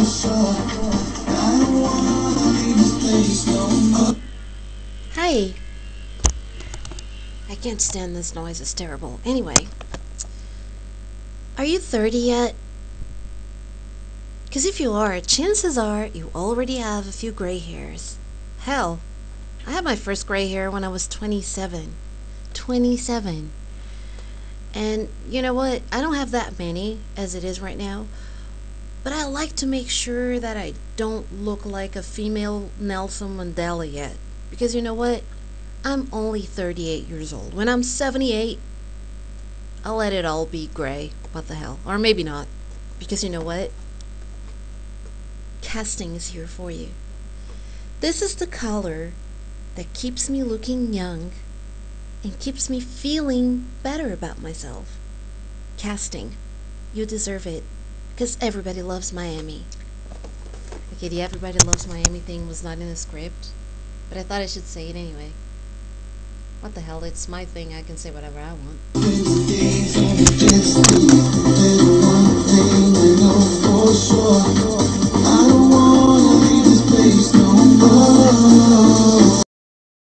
Hi. I can't stand this noise, it's terrible. Anyway, are you 30 yet? Because if you are, chances are you already have a few gray hairs. Hell, I had my first gray hair when I was 27. 27. And you know what? I don't have that many as it is right now. But I like to make sure that I don't look like a female Nelson Mandela yet. Because you know what? I'm only 38 years old. When I'm 78, I'll let it all be gray. What the hell? Or maybe not. Because you know what? Casting is here for you. This is the color that keeps me looking young and keeps me feeling better about myself. Casting. You deserve it. Because everybody loves Miami. Okay, the everybody loves Miami thing was not in the script, but I thought I should say it anyway. What the hell, it's my thing, I can say whatever I want.